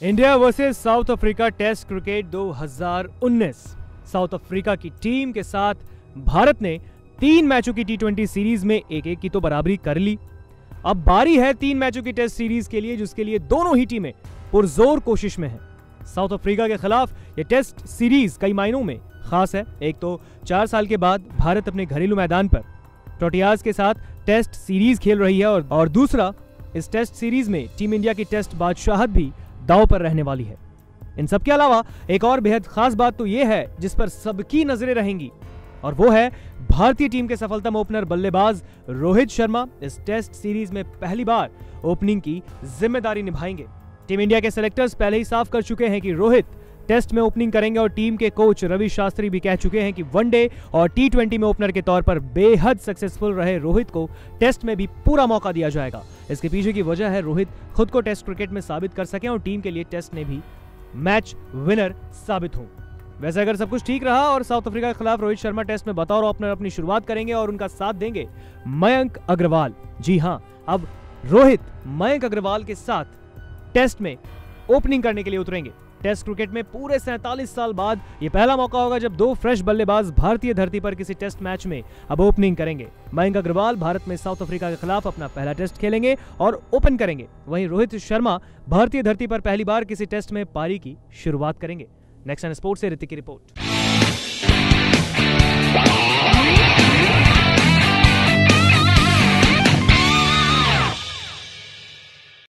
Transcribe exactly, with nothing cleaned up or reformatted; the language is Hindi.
India versus South Africa test cricket दो हज़ार उन्नीस। साउथ अफ्रीका की टीम के साथ भारत ने तीन मैचों की टी ट्वेंटी सीरीज में एक एक की तो बराबरी कर ली। अब बारी है तीन मैचों की टेस्ट सीरीज के लिए, जिसके लिए दोनों ही टीमें पुरजोर कोशिश में हैं। साउथ अफ्रीका के खिलाफ ये टेस्ट सीरीज कई मायनों में खास है। एक तो चार साल के बाद भारत अपने घरेलू मैदान पर प्रोटियाज के साथ टेस्ट सीरीज खेल रही है और, और दूसरा इस टेस्ट सीरीज में टीम इंडिया की टेस्ट बादशाहत भी दांव पर रहने वाली है। इन सब के अलावा एक और बेहद खास बात तो यह है जिस पर सबकी नजरें रहेंगी, और वो है भारतीय टीम के सफलतम ओपनर बल्लेबाज रोहित शर्मा इस टेस्ट सीरीज में पहली बार ओपनिंग की जिम्मेदारी निभाएंगे। टीम इंडिया के सेलेक्टर्स पहले ही साफ कर चुके हैं कि रोहित टेस्ट में ओपनिंग करेंगे और टीम के कोच रवि शास्त्री भी कह चुके हैं कि वनडे और टी ट्वेंटी में ओपनर के तौर पर बेहद सक्सेसफुल रहे रोहित को टेस्ट में भी पूरा मौका दिया जाएगा। इसके पीछे की वजह है रोहित खुद को टेस्ट क्रिकेट में साबित कर सके और टीम के लिए टेस्ट में भी मैच विनर साबित हो। वैसे अगर सब कुछ ठीक रहा और साउथ अफ्रीका के खिलाफ रोहित शर्मा टेस्ट में बतौर ओपनर अपनी शुरुआत करेंगे और उनका साथ देंगे मयंक अग्रवाल। जी हां, अब रोहित मयंक अग्रवाल के साथ टेस्ट में ओपनिंग करने के लिए उतरेंगे। टेस्ट क्रिकेट में पूरे सैंतालीस साल बाद यह पहला मौका होगा जब दो फ्रेश बल्लेबाज भारतीय धरती पर किसी टेस्ट मैच में अब ओपनिंग करेंगे। मयंक अग्रवाल भारत में साउथ अफ्रीका के खिलाफ अपना पहला टेस्ट खेलेंगे और ओपन करेंगे। वहीं रोहित शर्मा भारतीय धरती पर पहली बार किसी टेस्ट में पारी की शुरुआत करेंगे। नेक्स्ट एन स्पोर्ट्स से ऋतिक की रिपोर्ट।